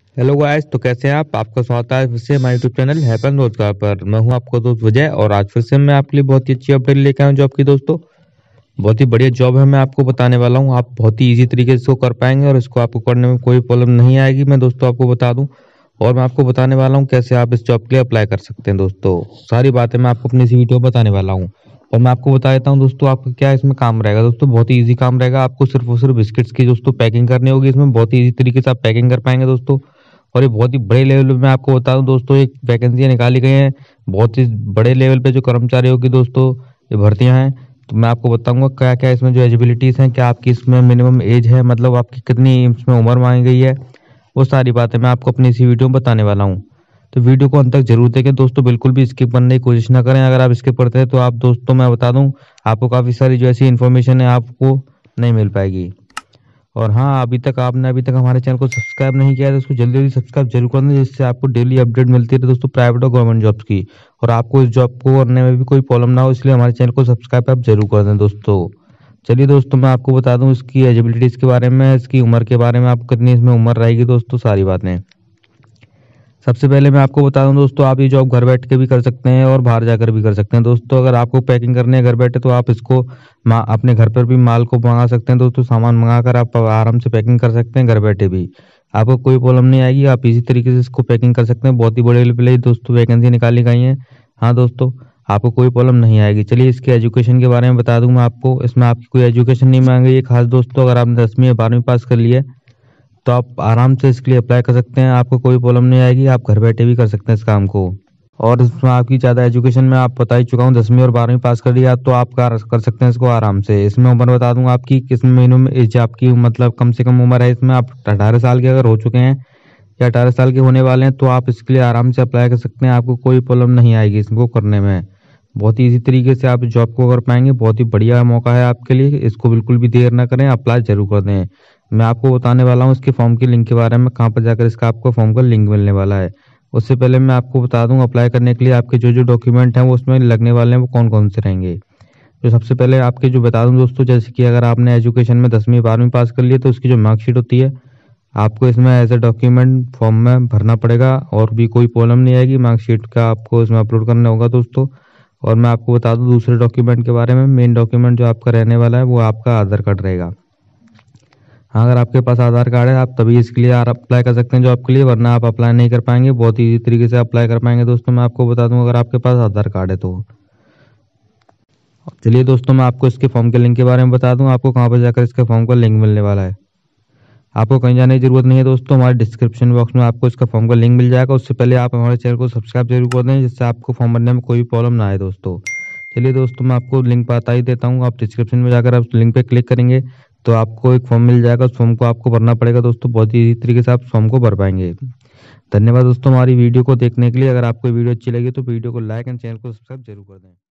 Hello guys, तो कैसे हैं आप? आपका स्वागत है फिर से हमारे यूट्यूब चैनल हैपन रोजगार पर। मैं हूं आपका दोस्त विजय और आज फिर से मैं आपके लिए बहुत ही अच्छी अपडेट लेकर आया हूं जॉब की। दोस्तों, बहुत ही बढ़िया जॉब है, मैं आपको बताने वाला हूं। आप बहुत ही इजी तरीके से इसको कर पाएंगे और इसको आपको करने में कोई प्रॉब्लम नहीं आएगी। मैं दोस्तों आपको बता दूं और मैं आपको बताने वाला हूं कैसे आप इस जॉब के लिए अप्लाई कर सकते हैं। दोस्तों, सारी बातें मैं आपको अपनी इसी वीडियो में बताने वाला हूँ। और मैं आपको बता देता हूँ दोस्तों, आपका क्या इसमें काम रहेगा। दोस्तों, बहुत ही ईजी काम रहेगा। आपको सिर्फ और सिर्फ बिस्किट्स की दोस्तों पैकिंग करनी होगी। इसमें बहुत ही ईजी तरीके से आप पैकिंग कर पाएंगे दोस्तों। और ये बहुत ही बड़े लेवल पे मैं आपको बता दूं दोस्तों, एक वैकेंसियां निकाली गई हैं। बहुत ही बड़े लेवल पे जो कर्मचारियों की दोस्तों ये भर्तियां हैं। तो मैं आपको बताऊंगा क्या क्या इसमें जो एलिजिबिलिटीज हैं, क्या आपकी इसमें मिनिमम एज है, मतलब आपकी कितनी इसमें उम्र मांगी गई है। वो सारी बातें मैं आपको अपनी इसी वीडियो में बताने वाला हूँ। तो वीडियो को अंत तक जरूर देखें दोस्तों, बिल्कुल भी स्किप करने की कोशिश ना करें। अगर आप स्किप करते हैं तो आप दोस्तों मैं बता दूं आपको काफ़ी सारी जो ऐसी इन्फॉर्मेशन है आपको नहीं मिल पाएगी। और हाँ, अभी तक हमारे चैनल को सब्सक्राइब नहीं किया है तो उसको जल्दी जल्दी सब्सक्राइब जरूर कर दें, जिससे आपको डेली अपडेट मिलती रहे दोस्तों प्राइवेट और गवर्नमेंट जॉब्स की। और आपको इस जॉब को करने में भी कोई प्रॉब्लम ना हो, इसलिए हमारे चैनल को सब्सक्राइब आप जरूर कर दें दोस्तों। चलिए दोस्तों, मैं आपको बता दूं इसकी एलिजिबिलिटीज के बारे में, इसकी उम्र के बारे में, आपको कितनी इसमें उम्र रहेगी दोस्तों, सारी बातें। सबसे पहले मैं आपको बता दूं दोस्तों, आप ये जॉब घर बैठ के भी कर सकते हैं और बाहर जाकर भी कर सकते हैं दोस्तों। अगर आपको पैकिंग करनी है घर बैठे तो आप इसको अपने घर पर भी माल को मंगा सकते हैं दोस्तों। सामान मंगाकर आप आराम से पैकिंग कर सकते हैं घर बैठे भी। आपको कोई प्रॉब्लम नहीं आएगी, आप इसी तरीके से इसको पैकिंग कर सकते हैं। बहुत ही बड़े लेवल पे दोस्तों वैकेंसी निकाली गई है। हाँ दोस्तों, आपको कोई प्रॉब्लम नहीं आएगी। चलिए इसके एजुकेशन के बारे में बता दूं मैं आपको। इसमें आपकी कोई एजुकेशन नहीं मांगी है खास दोस्तों। अगर आपने 10वीं या 12वीं पास कर लिया है तो आप आराम से इसके लिए अप्लाई कर सकते हैं। आपको कोई प्रॉब्लम नहीं आएगी, आप घर बैठे भी कर सकते हैं इस काम को। और इसमें आपकी ज़्यादा एजुकेशन में आप बता ही चुका हूँ, 10वीं और 12वीं पास कर लिया तो आप कर सकते हैं इसको आराम से। इसमें उम्र बता दूंगा आपकी किस महीनों में एज आपकी, मतलब कम से कम उम्र है इसमें आप 18 साल के अगर हो चुके हैं या 18 साल के होने वाले हैं तो आप इसके लिए आराम से अप्लाई कर सकते हैं। आपको कोई प्रॉब्लम नहीं आएगी इसको करने में। बहुत ही इजी तरीके से आप जॉब को कर पाएंगे। बहुत ही बढ़िया मौका है आपके लिए, इसको बिल्कुल भी देर ना करें, अप्लाई जरूर कर दें। मैं आपको बताने वाला हूँ इसके फॉर्म के लिंक के बारे में, कहाँ पर जाकर इसका आपको फॉर्म का लिंक मिलने वाला है। उससे पहले मैं आपको बता दूं अप्लाई करने के लिए आपके जो जो डॉक्यूमेंट हैं वो उसमें लगने वाले हैं वो कौन कौन से रहेंगे। जो सबसे पहले आपके जो बता दूं दोस्तों, जैसे कि अगर आपने एजुकेशन में 10वीं 12वीं पास कर लिए तो उसकी जो मार्कशीट होती है आपको इसमें एज ए डॉक्यूमेंट फॉर्म में भरना पड़ेगा। और भी कोई प्रॉब्लम नहीं आएगी, मार्कशीट का आपको इसमें अपलोड करना होगा दोस्तों। और मैं आपको बता दूं दूसरे डॉक्यूमेंट के बारे में, मेन डॉक्यूमेंट जो आपका रहने वाला है वो आपका आधार कार्ड रहेगा। हाँ, अगर आपके पास आधार कार्ड है आप तभी इसके लिए अप्लाई कर सकते हैं जॉब के लिए, वरना आप अप्लाई नहीं कर पाएंगे। बहुत ही इजी तरीके से अप्लाई कर पाएंगे दोस्तों, मैं आपको बता दूं अगर आपके पास आधार कार्ड है तो। चलिए दोस्तों, मैं आपको इसके फॉर्म के लिंक के बारे में बता दूं, आपको कहाँ पर जाकर इसके फॉर्म का लिंक मिलने वाला है। आपको कहीं जाने की जरूरत नहीं है दोस्तों, हमारे डिस्क्रिप्शन बॉक्स में आपको इसका फॉर्म का लिंक मिल जाएगा। उससे पहले आप हमारे चैनल को सब्सक्राइब जरूर कर दें, जिससे आपको फॉर्म भरने में कोई प्रॉब्लम ना आए दोस्तों। चलिए दोस्तों, मैं आपको लिंक बता ही देता हूँ। आप डिस्क्रिप्शन में जाकर आप लिंक पे क्लिक करेंगे तो आपको एक फॉर्म मिल जाएगा। उस फॉर्म को आपको भरना पड़ेगा दोस्तों। बहुत ही इजी तरीके से आप फॉर्म को भर पाएंगे। धन्यवाद दोस्तों हमारी वीडियो को देखने के लिए। अगर आपको वीडियो अच्छी लगी तो वीडियो को लाइक एंड चैनल को सब्सक्राइब जरूर कर दें।